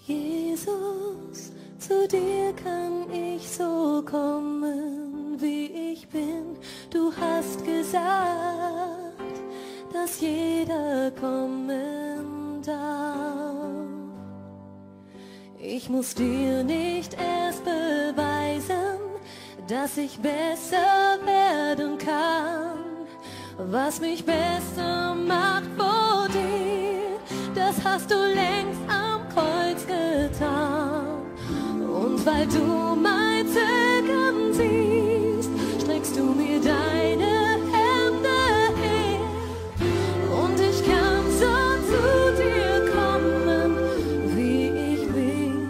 Jesus, zu dir kann ich so kommen, wie ich bin. Du hast gesagt, dass jeder kommen darf. Ich muss dir nicht erst beweisen, dass ich besser werden kann. Was mich besser macht vor dir, das hast du längst am Kreuz getan. Und weil du mein Zögern siehst, streckst du mir deine Hände hin. Und ich kann so zu dir kommen, wie ich bin.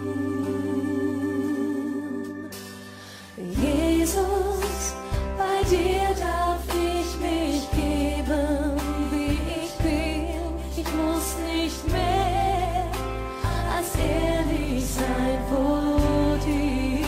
Jesus, bei dir darf ich mich geben, wie ich bin. Ich muss nicht mehr als ehrlich sein vor dir.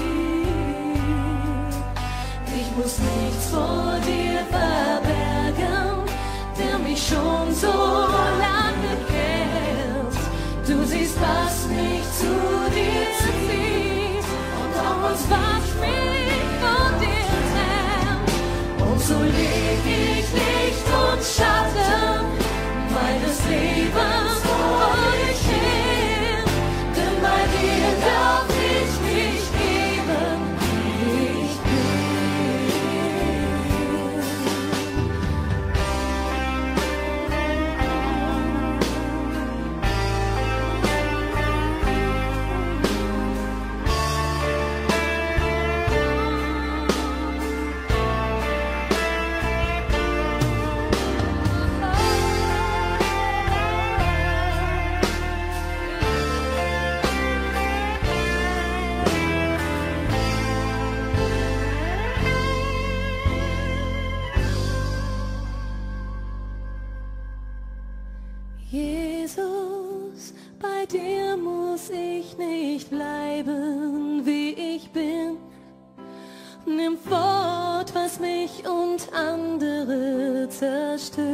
Ich muss nichts vor dir verbergen, der mich schon so lange kennt. Du siehst, was mich zu dir zieht und auch uns, was mich von dir trennt. Und so leg ich Licht und Schatten meines Lebens vor dich hin, denn bei dir darf ich mich geben, wie ich bin. Jesus, bei dir muss ich nicht bleiben, wie ich bin. Nimm fort, was mich und andere zerstört.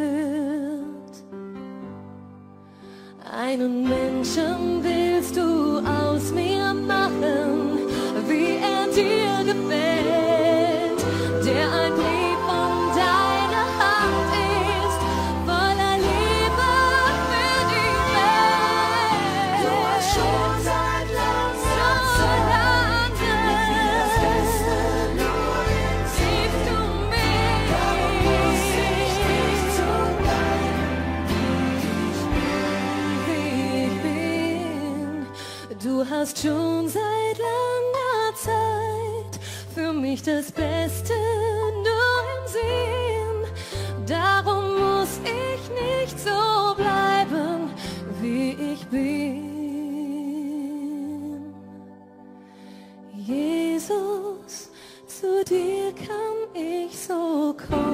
Einen Menschen willst du aus mir machen, wie er dir gefällt, der ein Brief von deiner Hand ist, voller Liebe für die Welt. Du hast schon seit langer Zeit siehst du mich, wie ich bin. Du hast schon seit langer Zeit für mich das Beste nur im Sinn. Darum muss ich nicht so bleiben, wie ich bin. Jesus, zu dir kann ich so kommen.